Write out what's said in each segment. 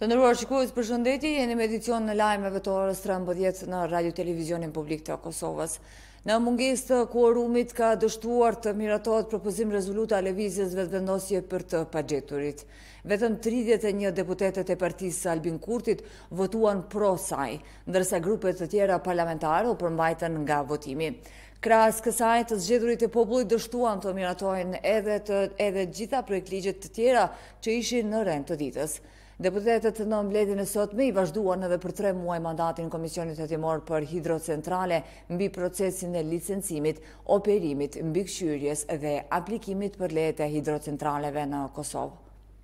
Të nderuar shikues, përshëndetje, jeni me edicion në lajmeve të orës 13 në Radio Televizionin Publik të Kosovës. Në mungesë të kuorumit ka dështuar të miratohet propozim rezoluta lëvizjes vetëvendosje për të pagjeturit. Vetëm 31 deputetet e partisë Albin Kurtit votuan pro saj, ndërsa grupet të tjera parlamentare u përmbajtën nga votimi. Krahas kësaj, të zgjedhurit e popullit dështuan të miratohen edhe gjitha projektligjet të tjera që ishin në rend të ditës. Deputetet në mbledhjen e sotme i vazhduan edhe për 3 muaj mandatin Komisionit Hetimor për Hidrocentrale mbi procesin e licencimit, operimit, mbikëqyrjes dhe aplikimit për lejet e hidrocentraleve në Kosovë.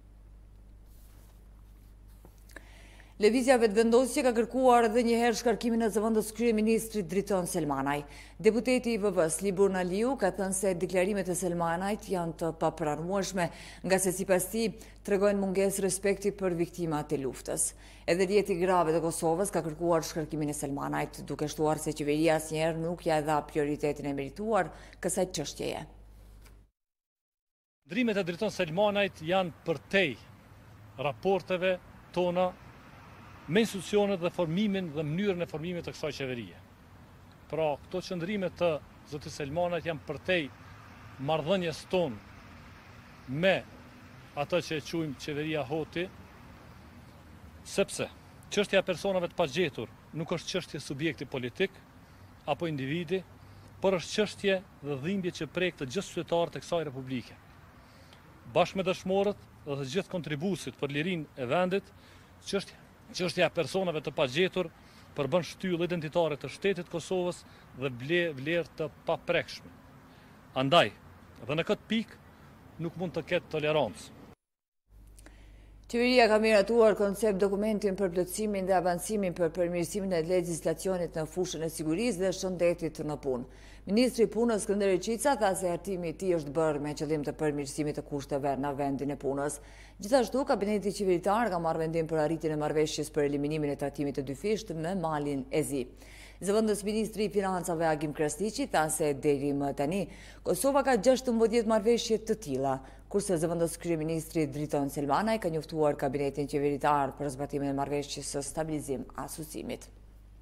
Lëvizja vetëvendosje ka kërkuar edhe një herë shkarkimin e zëvendës kryeministrit Driton Selmanaj. Deputeti i VV-s Libur Naliu ka thënë se deklarimet e Selmanajt janë të papranueshme, nga se sipas tij tregojnë mungesë respekti për viktimat e luftës. Edhe Dieti grave të Kosovës ka kërkuar shkarkimin e Selmanajt, duke shtuar se qeveria asnjëherë nuk ja dha prioritetin e merituar kësaj çështjeje. Ndrimet e Driton Selmanajt janë përtej raporteve tona me institucionet dhe formimin dhe mënyrën e formimit të kësaj qeverie. Pra, këto qëndrime të zotit Selmanajt janë përtej marrëdhënies tonë me atë që e quajmë qeveria hoti, sepse çështja e personave të pagjetur nuk është çështje subjekti politik apo individi, por është çështje dhe dhimbje që prek të gjithë qytetarët e kësaj republike. Bashkë me dëshmorët dhe të gjithë kontribuesit për lirinë e vendit, çështja e personave të pagjetur përbën shtyllë identitare të shtetit Kosovës dhe vlerë të paprekshme. Andaj, dhe në këtë pikë nuk mund të ketë tolerancë. Qeveria ka miratuar koncept dokumentin për plotësimin dhe avancimin për përmirësimin e legjislacionit në fushën e sigurisë dhe shëndetit në punë. Ministri i Punës Skënder Qica tha se hartimi i tij është bërë me qëllim të përmirësimit të kushteve në vendin e punës. Gjithashtu, kabineti qeveritar ka marrë vendim për arritjen e marrëveshjes për eliminimin e trajtimit të dyfisht me malin e zi. Zëvendës ministri i Financave Agim Krasniqi tha se deri më tani Kosova ka 16 marrëveshje të tilla, kurse zëvendës kryeministri Driton Selmanaj ka njoftuar kabinetin qeveritar për zbatimin e marrëveshjes së stabilizim asociimit.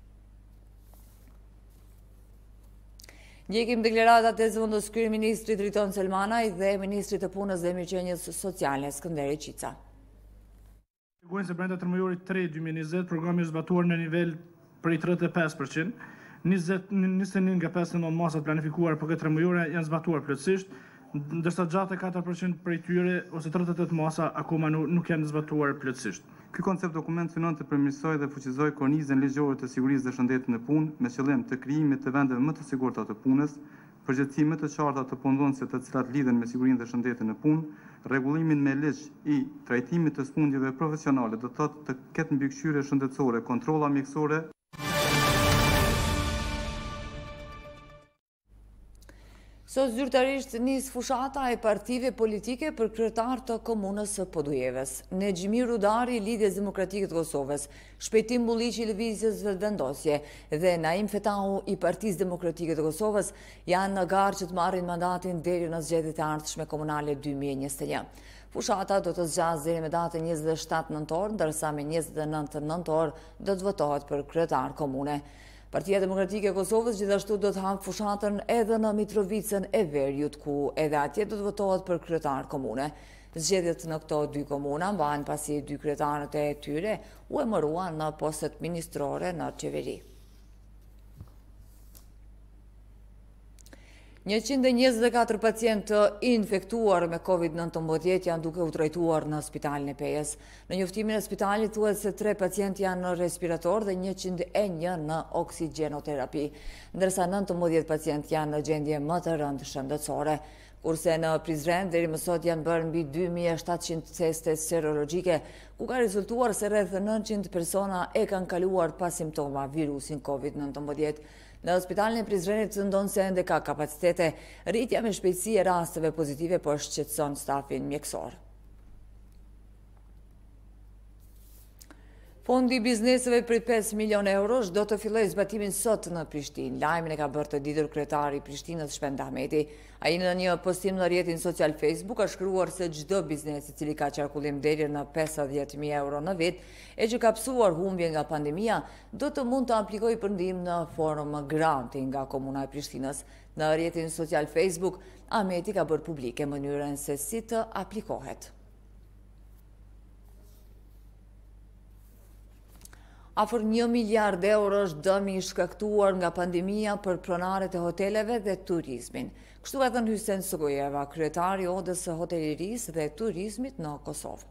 Ndjekim deklaratat e zëvendës kryeministrit Driton Selmanaj dhe ministrit të punës dhe mirëqenies sociale Skënder Qica. Sigurisht se brenda tërmujorit 3/2020 programi është zbatuar në nivel prej 35%, 21 nga 59 masat planifikuar për këtë tërmujore janë zbatuar plotësisht, ndërsa 64% prej tyre ose 38 masa akoma nuk janë zbatuar plotësisht. Ky koncept dokument synon të përmirësojë dhe fuqizojë kornizën ligjore të sigurisë dhe shëndetit në punë me qëllim të krijimit të vendeve më të sigurta të punës, përgjegjësi më të qarta të punëdhënësve të cilat lidhen me sigurinë dhe shëndetin në punë, rregullimin me ligj i trajtimit të smundjeve profesionale, do të thotë të ketë mbikëqyrje shëndetësore, kontrolla mjekësore. Sot zyrtarisht nis fushata e partive politike për kryetar të komunës së Podujeves. Nexhimi Rudari i Lidhjes Demokratike të Kosovës, Shpejtim Bulliqi i Lëvizjes Vetëvendosje dhe Naim Fetahu i Partisë Demokratike të Kosovës janë në garë që të marrin mandatin deri në zgjedhjet e ardhshme komunale 2021. Fushata do të zgjasë deri me datën 27 nëntor, ndërsa me 29 nëntor do të votohet për kryetar komune. Partia Demokratike e Kosovës gjithashtu do të hapë fushatën edhe në Mitrovicën e Veriut, ku edhe atje do të votohet për kryetar komune. Zgjedhjet në këto 2 komuna mbahen pasi 2 kryetarët e tyre u emëruan në postet ministrore në qeveri. 124 pacientë infektuar me COVID-19 janë duke u trajtuar në spitalin e Pejës. Në njoftimin e spitalit thuhet se 3 pacientë janë në respirator dhe 101 në oksigenoterapi, ndërsa 19 pacientë janë në gjendje më të rëndë shëndetësore. Kurse në Prizren deri më sot janë bërë mbi 2700 teste serologjike, ku ka rezultuar se rreth 900 persona e kanë kaluar pa simptoma virusin COVID-19. Në spitalin e Prizrenit ndonë se ende ka kapacitete, rritja me shpejtësi e rasteve pozitive po shqetëson stafin mjekësor. Fondi i bizneseve për 5 milion eurosh do të filloj zbatimin sot në Prishtinë. Lajmin e ka bërë të ditur kryetari i Prishtinës Shpend Ahmeti. Ai në një postim në rrjetin social Facebook ka shkruar se çdo biznes i cili ka qarkullim deri në 50.000 euro në vit e që ka psuar humbje nga pandemia do të mund të aplikojë për ndihmë në formë granti nga Komuna e Prishtinës. Në rrjetin social Facebook, Ahmeti ka bërë publike mënyrën se si të aplikohet. Afër 1 miliard euro është dëmi i shkaktuar nga pandemia për pronarët e hoteleve dhe turizmin. Kështu ka thënë Hysen Sogojeva, kryetari i Odës së Hotelerisë dhe Turizmit në Kosovë.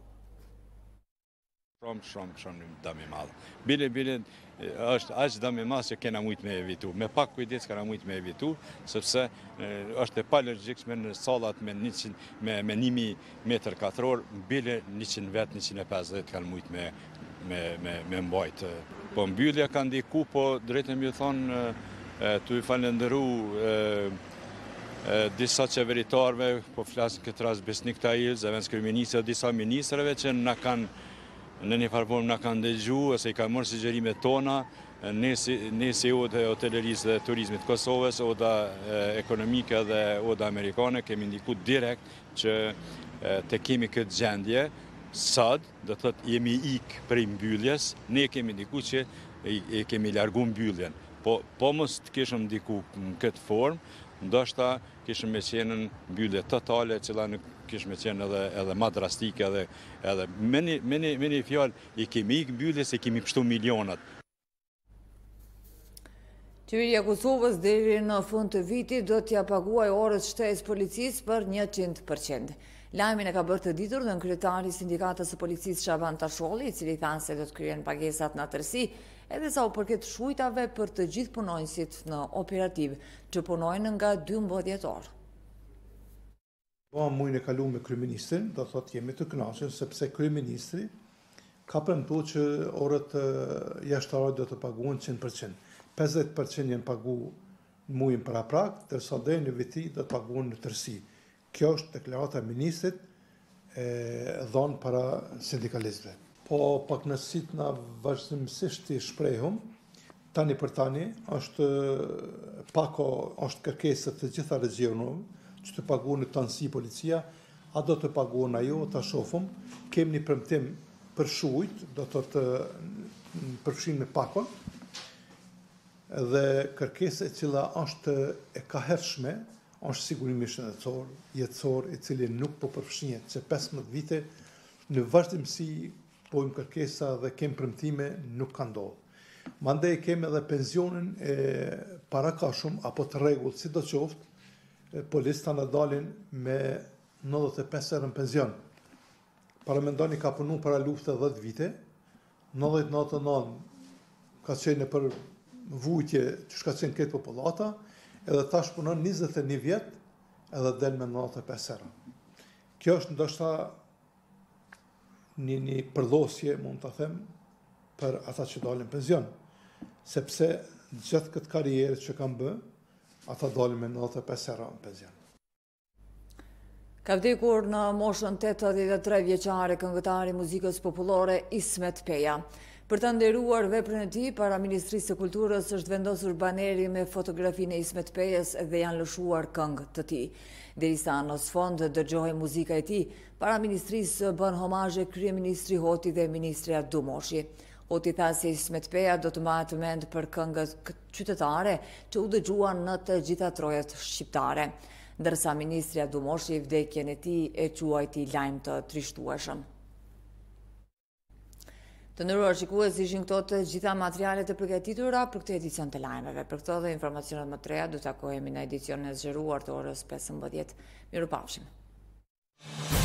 Shumë dëm i madh. Bile është aq dëm i madh që kena mujt me evitu. Me pak kujdes kena mujt me evitu, sepse është e palogjikshme në sallat me 1000 metër katror, bile 100 vet, 150 kanë mujt me mbajt. Po mbyllja ka ndiku, po drejtën më thonë të i falenderu disa qeveritarve, po flasin këtë rast Besnik Tajil, zëvendës kryeministra, disa ministrave që na kanë në një farë formë na kanë dëgju, ose i kanë marrë sugjerimet tona, ne si Oda e Hotelerisë dhe Turizmit Kosovës, Oda Ekonomike dhe Oda Amerikane, kemi ndiku direkt që të kemi këtë gjendje. Sot, do të thotë jemi ik prej mbylljes, ne kemi ndiku që e kemi largu mbylljen. Po mos të kishëm ndiku në këtë formë, ndoshta kishëm me qenë mbyllje totale, cila nuk kishëm me qenë edhe ma drastike, edhe me një fjalë i kemi ik mbylljes e kemi pështu milionat. Qeveria e Kosovës deri në fund të vitit do t'ja paguaj orët shtesë policisë për 100%. Lajmin e ka bërë të ditur dhe në kryetari i sindikatës së policisë Shaban Tasholli, i cili thanë se do të kryen pagesat në tërësi, edhe sa u përket shujtave për të gjithë punonjësit në operativ që punojnë nga 12 orë. Muajin e kaluar me kryeministrin, do thotë jemi të kënaqur sepse kryeministri ka premtuar që orët jashtëorë do të paguhen 100%. 50% janë paguar në muajin paraprak, ndërsa deri në vit do të paguhen në tërësi. Kjo është deklarata e ministrit dhënë para sindikalistëve. Po pakënaqësit na vazhdimisht i shprehum, tani për tani është kërkesa të gjitha regioneve që të paguhen në tansi policia, a do të paguhen ajo, ta shohim. Kemi një premtim për shujt, do të përfshin me pakon, dhe kërkesa e cila është e kahershme, është sigurimi shëndetësor, jetësor, i cili nuk po përfshihet, që 15 vite në vazhdimsi pojmë kërkesa dhe kem premtime nuk ka ndodhur. Mandej kemi edhe pensionin e parakashum apo të rregull, sidoqoftë, policët na dalin me 95 herë në pension. Paramendoni ka punu para lufte 10 vite, 99 ka qenë për vujtje që shka qenë këtë populata, edhe tash punon 21 vjet edhe del me 95 herë. Kjo është ndoshta një përdosje, mund të them, për ata që dalin pension, sepse gjithë këtë karrierë që kanë bë, ata dalin me 95 herë në pension. Ka vdekur në moshën 83 vjeçare këngëtari i muzikës popullore Ismet Peja. Për të nderuar veprën e tij, para Ministrisë së Kulturës është vendosur baneri me fotografinë e Ismet Pejës dhe janë lëshuar këngë të tij. Derisa në sfond dëgjohej muzika e tij, para Ministrisë bën homazhe kryeministri Hoti dhe ministrja Dumoshi. Hoti tha se Ismet Peja do të mbahet mend për këngët qytetare që u dëgjuan në të gjitha trojet shqiptare, ndërsa ministrja Dumoshi vdekjen e tij e quajti lajm të trishtueshëm. Të nderuar shikues, ishin këto të gjitha materialet e përgatitura për këtë edicion të lajmeve. Për këto dhe informacionet më të reja do të takohemi në edicionin e zgjeruar të orës 15. Mirupafshim.